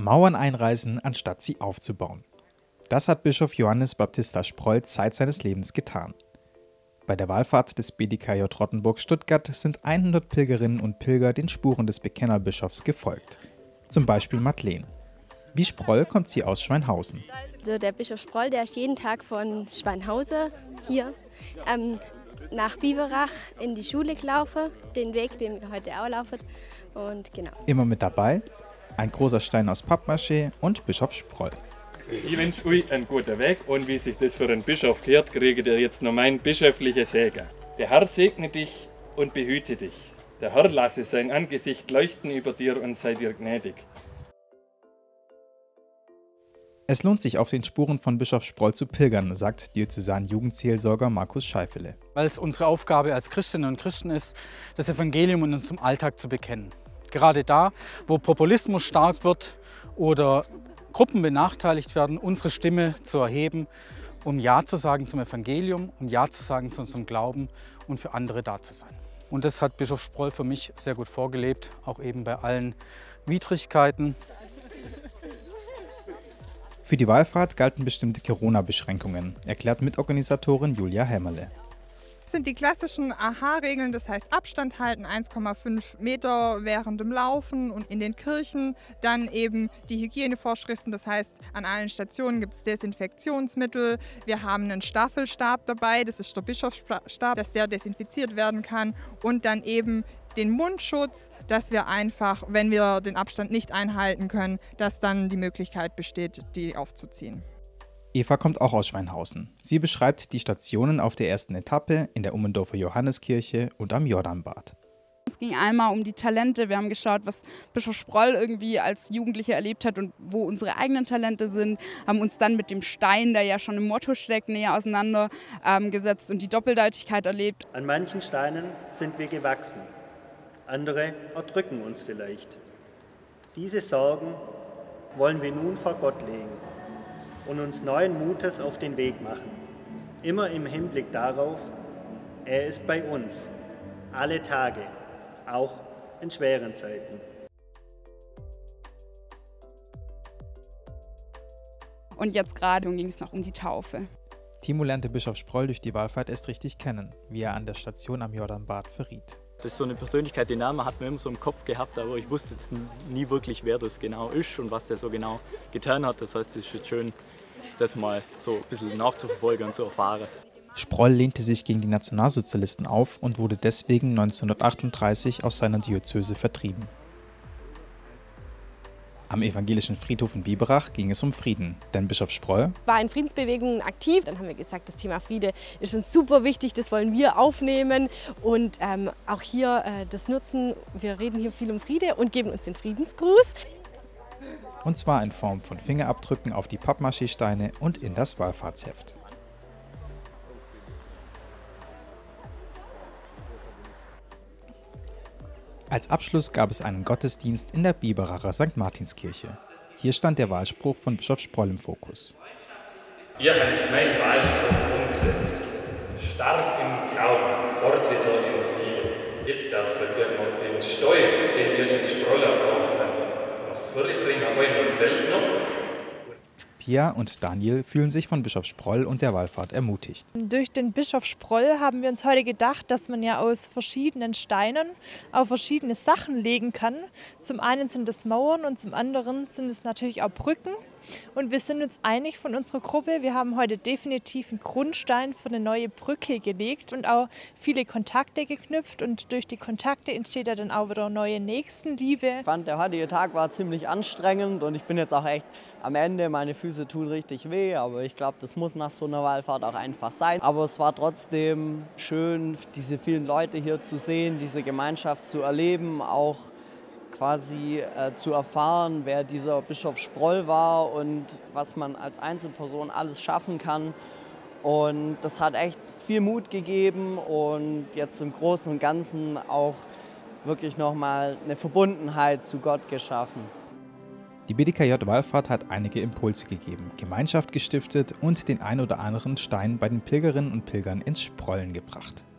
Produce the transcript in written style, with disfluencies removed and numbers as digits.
Mauern einreißen, anstatt sie aufzubauen. Das hat Bischof Johannes Baptista Sproll Zeit seines Lebens getan. Bei der Wallfahrt des BDKJ Rottenburg-Stuttgart sind 100 Pilgerinnen und Pilger den Spuren des Bekennerbischofs gefolgt. Zum Beispiel Madeleine. Wie Sproll kommt sie aus Schweinhausen. Also der Bischof Sproll, der ist jeden Tag von Schweinhausen hier nach Biberach in die Schule gelaufen, den Weg, den wir heute auch laufen. Und genau. Immer mit dabei ein großer Stein aus Pappmaché und Bischof Sproll. Ich wünsche euch einen guten Weg und wie sich das für einen Bischof gehört, kriegt ihr jetzt noch mein bischöflicher Segen. Der Herr segne dich und behüte dich. Der Herr lasse sein Angesicht leuchten über dir und sei dir gnädig. Es lohnt sich, auf den Spuren von Bischof Sproll zu pilgern, sagt Diözesan-Jugendseelsorger Markus Scheifele. Weil es unsere Aufgabe als Christinnen und Christen ist, das Evangelium in unserem Alltag zu bekennen. Gerade da, wo Populismus stark wird oder Gruppen benachteiligt werden, unsere Stimme zu erheben, um Ja zu sagen zum Evangelium, um Ja zu sagen zu unserem Glauben und für andere da zu sein. Und das hat Bischof Sproll für mich sehr gut vorgelebt, auch eben bei allen Widrigkeiten. Für die Wallfahrt galten bestimmte Corona-Beschränkungen, erklärt Mitorganisatorin Julia Hämmerle. Das sind die klassischen AHA-Regeln, das heißt Abstand halten, 1,5 Meter während dem Laufen und in den Kirchen. Dann eben die Hygienevorschriften, das heißt an allen Stationen gibt es Desinfektionsmittel. Wir haben einen Staffelstab dabei, das ist der Bischofsstab, dass der desinfiziert werden kann. Und dann eben den Mundschutz, dass wir einfach, wenn wir den Abstand nicht einhalten können, dass dann die Möglichkeit besteht, die aufzuziehen. Eva kommt auch aus Schweinhausen. Sie beschreibt die Stationen auf der ersten Etappe in der Ummendorfer Johanneskirche und am Jordanbad. Es ging einmal um die Talente. Wir haben geschaut, was Bischof Sproll irgendwie als Jugendlicher erlebt hat und wo unsere eigenen Talente sind. Haben uns dann mit dem Stein, der ja schon im Motto steckt, näher auseinandergesetzt und die Doppeldeutigkeit erlebt. An manchen Steinen sind wir gewachsen. Andere erdrücken uns vielleicht. Diese Sorgen wollen wir nun vor Gott legen und uns neuen Mutes auf den Weg machen. Immer im Hinblick darauf, er ist bei uns, alle Tage, auch in schweren Zeiten. Und jetzt gerade ging es noch um die Taufe. Timo lernte Bischof Sproll durch die Wallfahrt erst richtig kennen, wie er an der Station am Jordanbad verriet. Das ist so eine Persönlichkeit, den Namen hat man immer so im Kopf gehabt, aber ich wusste jetzt nie wirklich, wer das genau ist und was der so genau getan hat. Das heißt, es ist jetzt schön, das mal so ein bisschen nachzuverfolgen und zu erfahren. Sproll lehnte sich gegen die Nationalsozialisten auf und wurde deswegen 1938 aus seiner Diözese vertrieben. Am evangelischen Friedhof in Biberach ging es um Frieden, denn Bischof Sproll war in Friedensbewegungen aktiv. Dann haben wir gesagt, das Thema Friede ist uns super wichtig, das wollen wir aufnehmen und auch hier das nutzen. Wir reden hier viel um Friede und geben uns den Friedensgruß. Und zwar in Form von Fingerabdrücken auf die Pappmaché-Steine und in das Wallfahrtsheft. Als Abschluss gab es einen Gottesdienst in der Biberacher St. Martinskirche. Hier stand der Wahlspruch von Bischof Sproll im Fokus. Ihr habt meinen Wahlspruch umgesetzt. Stark im Glauben, fortiter im Frieden. Jetzt darf ihr noch den Steuer, den ihr ins Sproller braucht habt, noch vorbringen euren Feld noch. Pia und Daniel fühlen sich von Bischof Sproll und der Wallfahrt ermutigt. Durch den Bischof Sproll haben wir uns heute gedacht, dass man ja aus verschiedenen Steinen auf verschiedene Sachen legen kann. Zum einen sind es Mauern und zum anderen sind es natürlich auch Brücken. Und wir sind uns einig von unserer Gruppe, wir haben heute definitiv einen Grundstein für eine neue Brücke gelegt und auch viele Kontakte geknüpft. Und durch die Kontakte entsteht ja dann auch wieder neue Nächstenliebe. Ich fand, der heutige Tag war ziemlich anstrengend und ich bin jetzt auch echt am Ende. Meine Füße tun richtig weh, aber ich glaube, das muss nach so einer Wallfahrt auch einfach sein. Aber es war trotzdem schön, diese vielen Leute hier zu sehen, diese Gemeinschaft zu erleben, auch quasi zu erfahren, wer dieser Bischof Sproll war und was man als Einzelperson alles schaffen kann. Und das hat echt viel Mut gegeben und jetzt im Großen und Ganzen auch wirklich nochmal eine Verbundenheit zu Gott geschaffen. Die BDKJ-Wallfahrt hat einige Impulse gegeben, Gemeinschaft gestiftet und den ein oder anderen Stein bei den Pilgerinnen und Pilgern ins Sprollen gebracht.